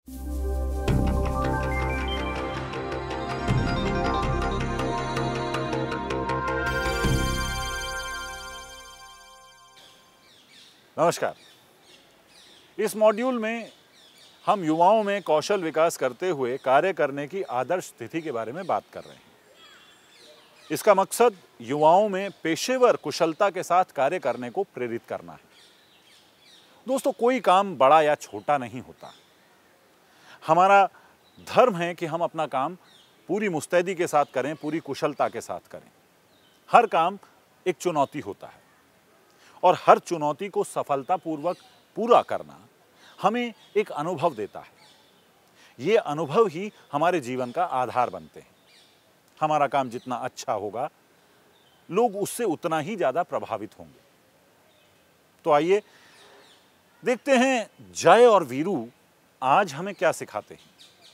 नमस्कार। इस मॉड्यूल में हम युवाओं में कौशल विकास करते हुए कार्य करने की आदर्श स्थिति के बारे में बात कर रहे हैं। इसका मकसद युवाओं में पेशेवर कुशलता के साथ कार्य करने को प्रेरित करना है। दोस्तों, कोई काम बड़ा या छोटा नहीं होता। हमारा धर्म है कि हम अपना काम पूरी मुस्तैदी के साथ करें, पूरी कुशलता के साथ करें। हर काम एक चुनौती होता है और हर चुनौती को सफलतापूर्वक पूरा करना हमें एक अनुभव देता है। ये अनुभव ही हमारे जीवन का आधार बनते हैं। हमारा काम जितना अच्छा होगा, लोग उससे उतना ही ज्यादा प्रभावित होंगे। तो आइए देखते हैं जय और वीरू आज हमें क्या सिखाते हैं।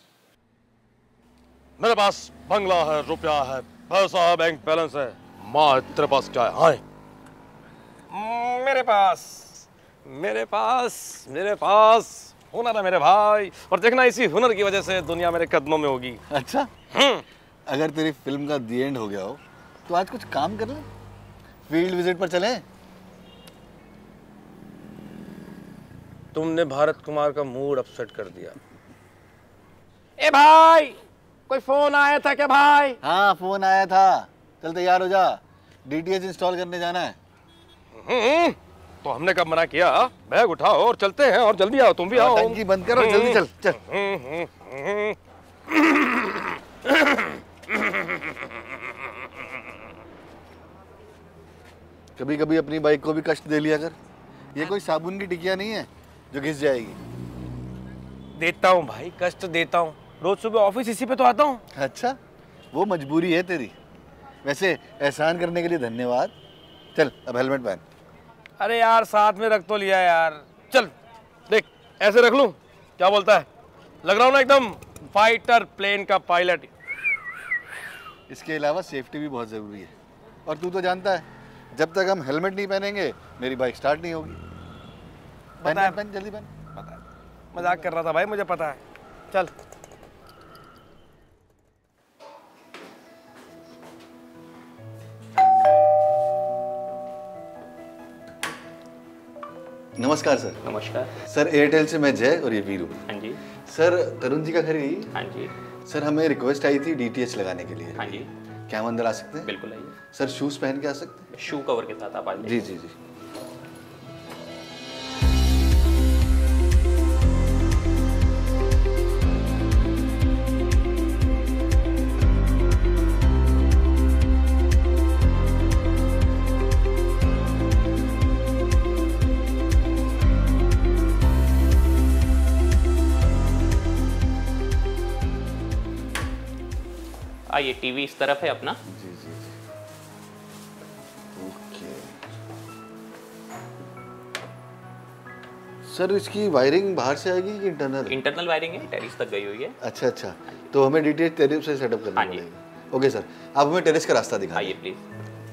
मेरे पास बंगला है, रुपया है, पैसा है, बैंक बैलेंस है। माँ, तेरे पास क्या है? हाय, मेरे पास हुनर है मेरे भाई। और देखना, इसी हुनर की वजह से दुनिया मेरे कदमों में होगी। अच्छा, अगर तेरी फिल्म का दी एंड हो गया हो तो आज कुछ काम कर ले, फील्ड विजिट पर चलें। तुमने भारत कुमार का मूड अपसेट कर दिया। ए भाई, कोई फोन आया था क्या भाई? हाँ, फोन आया था। चल तैयार हो जा, DTH इंस्टॉल करने जाना है। तो हमने कब मना किया? बैग उठाओ और चलते हैं, और जल्दी आओ, तुम भी आओ। टंकी बंद करो, जल्दी चल चल। कभी कभी अपनी बाइक को भी कष्ट दे लिया कर। ये कोई साबुन की टिकिया नहीं है जो घिस जाएगी। देता हूँ भाई, कष्ट देता हूँ। रोज सुबह ऑफिस इसी पे तो आता हूँ। अच्छा, वो मजबूरी है तेरी। वैसे एहसान करने के लिए धन्यवाद। चल अब हेलमेट पहन। अरे यार, साथ में रख तो लिया यार। चल देख, ऐसे रख लूं? क्या बोलता है? लग रहा हूँ ना एकदम फाइटर प्लेन का पायलट। इसके अलावा सेफ्टी भी बहुत ज़रूरी है। और तू तो जानता है, जब तक हम हेलमेट नहीं पहनेंगे मेरी बाइक स्टार्ट नहीं होगी। पहन जल्दी पहन। पता है, मजाक कर रहा था भाई, मुझे पता है। चल। नमस्कार सर। नमस्कार सर, एयरटेल से मैं जय और ये वीरू। हाँ जी। सर, तरुण जी का घर यही? हाँ जी। सर, हमें रिक्वेस्ट आई थी DTH लगाने के लिए। हाँ जी। क्या हम अंदर आ सकते हैं? बिल्कुल आइए। सर, शूज़ पहन के आ सकते हैं? शू कवर के साथ आप आ जाइए। जी जी जी। आइए, टीवी इस तरफ है अपना। जी जी जी। ओके सर, इसकी वायरिंग बाहर से आएगी कि इंटरनल? इंटरनल वायरिंग है, टेरिस तक गई हुई है। अच्छा अच्छा, तो हमें DTH टेरिस से सेटअप करना पड़ेगा। ओके सर, आप हमें टेरिस का रास्ता दिखाइए। आइए प्लीज।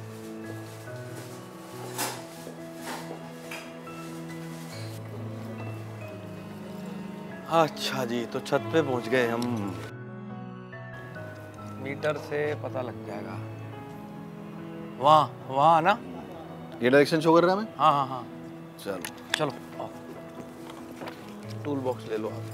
अच्छा जी, तो छत पे पहुंच गए हम। मीटर से पता लग जाएगा। वहाँ ना? ये डायरेक्शन शो कर रहा है हमें? हाँ हाँ हाँ। चलो चलो, आओ। टूल बॉक्स ले लो आप।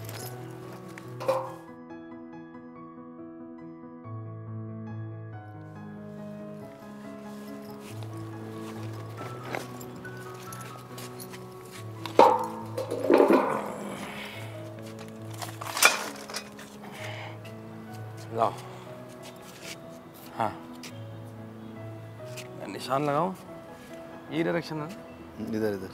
लाओ। हाँ, मैं निशान लगाऊं? ये डायरेक्शन है। इधर इधर।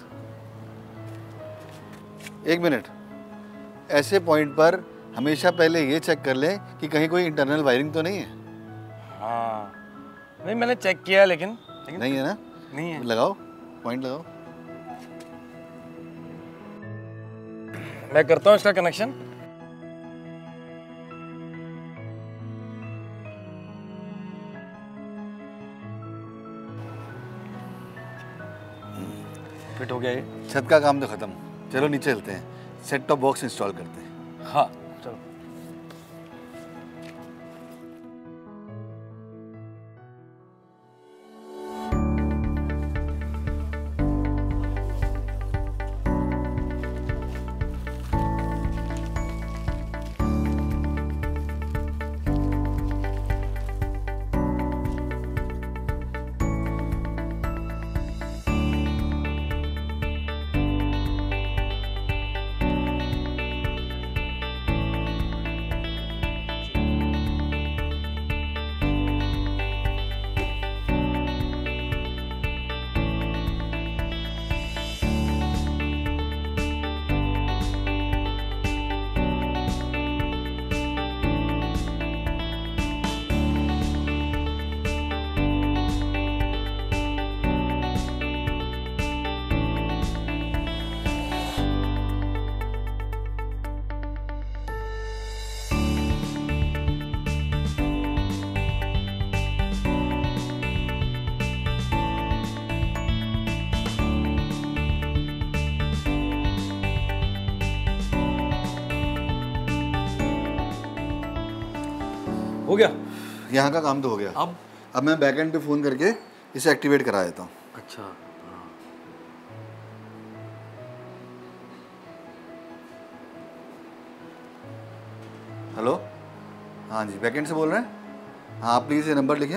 एक मिनट, ऐसे पॉइंट पर हमेशा पहले ये चेक कर लें कि कहीं कोई इंटरनल वायरिंग तो नहीं है। हाँ, नहीं मैंने चेक किया लेकिन नहीं है ना? नहीं है। लगाओ, पॉइंट लगाओ। मैं करता हूँ इसका कनेक्शन। फिट हो गया ये। छत का काम तो खत्म, चलो नीचे चलते हैं, सेट टॉप बॉक्स इंस्टॉल करते हैं। हाँ हो गया? यहाँ का काम तो हो गया। अब मैं बैकएंड पे फ़ोन करके इसे एक्टिवेट करा देता हूँ। अच्छा, हेलो, हाँ जी, बैकएंड से बोल रहे हैं? हाँ, आप प्लीज़ ये नंबर लिखें।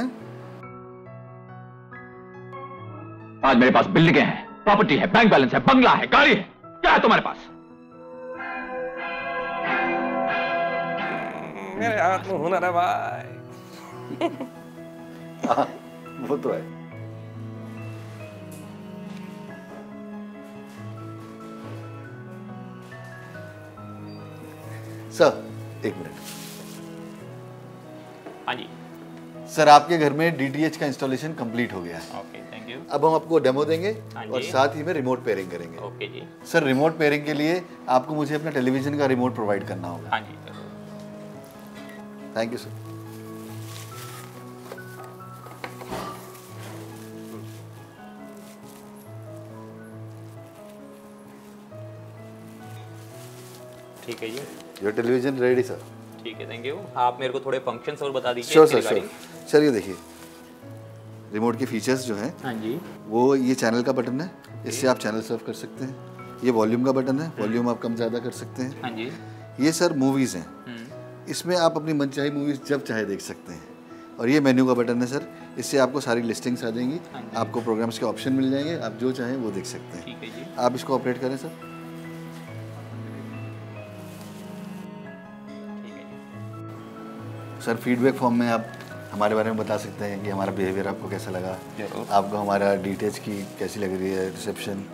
आज मेरे पास बिल्डिंगें हैं, प्रॉपर्टी है, बैंक बैलेंस है, बंगला है, गाड़ी है, क्या है तुम्हारे पास? मेरे हाथ में हुनर है भाई। हाँ, वो तो है। सर, एक मिनट। हाँ जी। सर, आपके घर में DTH का इंस्टॉलेशन कंप्लीट हो गया है। Okay, thank you. अब हम आपको डेमो देंगे हाँ और जी। साथ ही में रिमोट पेयरिंग करेंगे। ओके जी। सर, रिमोट पेयरिंग के लिए आपको मुझे अपना टेलीविजन का रिमोट प्रोवाइड करना होगा। हाँ जी, जरूर। Thank you sir. ठीक है जी। Your television ready sir. ठीक है, थैंक यू। आप मेरे को थोड़े फंक्शंस और बता दीजिए श्योर इसके सर, श्योर। regarding। सर, ये देखिए, रिमोट के फीचर्स जो हैं हाँ जी। वो ये चैनल का बटन है, इससे आप चैनल सर्व कर सकते हैं। ये वॉल्यूम का बटन है, वॉल्यूम आप कम ज़्यादा कर सकते हैं। हाँ जी। ये सर मूवीज़ हैं, इसमें आप अपनी मनचाही मूवीज़ जब चाहे देख सकते हैं। और ये मेन्यू का बटन है सर, इससे आपको सारी लिस्टिंग्स आ जाएंगी, आपको प्रोग्राम्स के ऑप्शन मिल जाएंगे, आप जो चाहें वो देख सकते हैं। ठीक है जी। आप इसको ऑपरेट करें सर। ठीक है जी। सर, फीडबैक फॉर्म में आप हमारे बारे में बता सकते हैं कि हमारा बिहेवियर आपको कैसा लगा, जरूर। आपको हमारा DTH की कैसी लग रही है रिसेप्शन।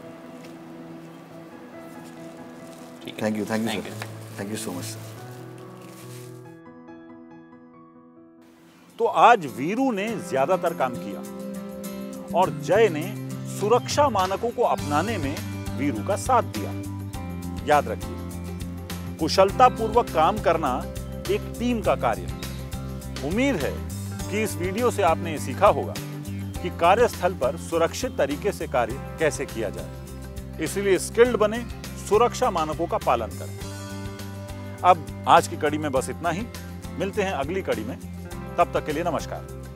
ठीक है। Thank you Thank sir, thank you so much sir. तो आज वीरू ने ज्यादातर काम किया और जय ने सुरक्षा मानकों को अपनाने में वीरू का साथ दिया। याद रखिए, कुशलतापूर्वक काम करना एक टीम का कार्य। उम्मीद है कि इस वीडियो से आपने ये सीखा होगा कि कार्यस्थल पर सुरक्षित तरीके से कार्य कैसे किया जाए। इसलिए स्किल्ड बने, सुरक्षा मानकों का पालन करें। अब आज की कड़ी में बस इतना ही। मिलते हैं अगली कड़ी में, तब तक के लिए नमस्कार।